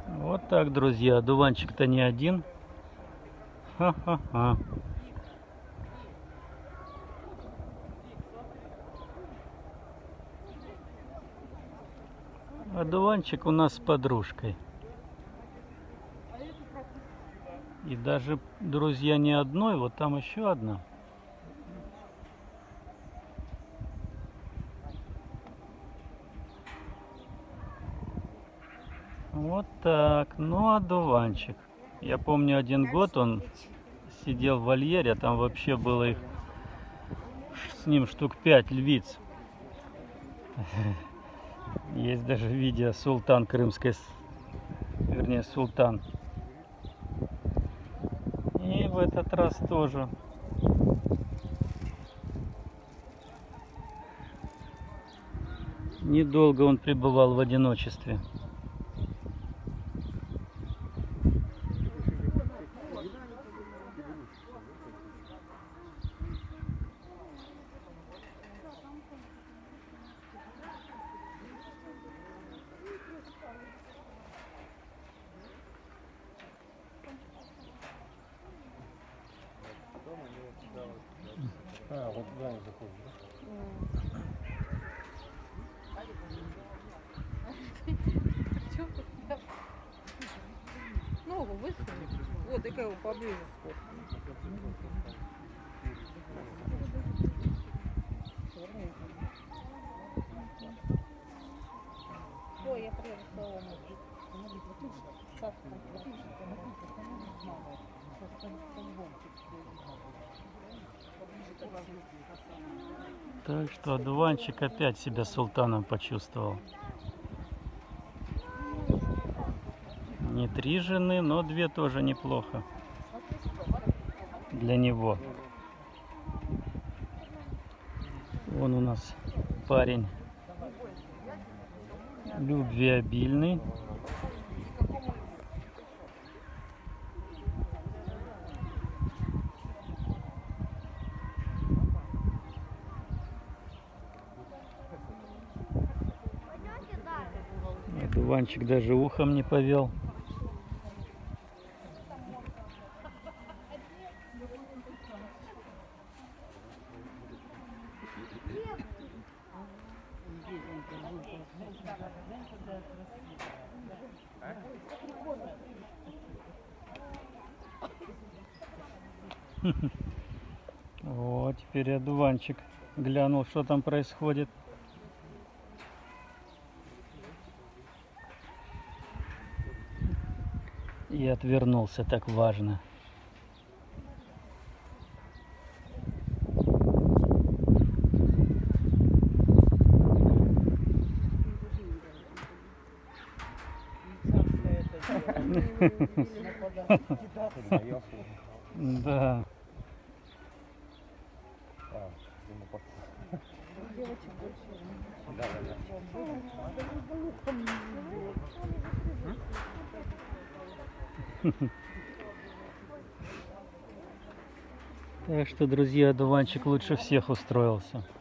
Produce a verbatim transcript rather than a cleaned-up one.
Вот так, друзья, одуванчик-то не один. Ха-ха-ха. Одуванчик у нас с подружкой. И даже, друзья, не одной, вот там еще одна. Вот так. Ну, одуванчик. Я помню, один год он сидел в вольере, а там вообще было их с ним штук пять львиц. Есть даже видео султан крымской, вернее, султан. И в этот раз тоже. Недолго он пребывал в одиночестве. А, вот туда не заходит, да? Ногу высуни. Вот, такая его поближе сколько. Ой, я прежде солому. Так что одуванчик опять себя султаном почувствовал. Не три жены, но две тоже неплохо для него. Вон у нас парень любвеобильный. Одуванчик даже ухом не повел. Вот, теперь одуванчик глянул, что там происходит. И отвернулся, так важно. Да. Так что, друзья, одуванчик лучше всех устроился.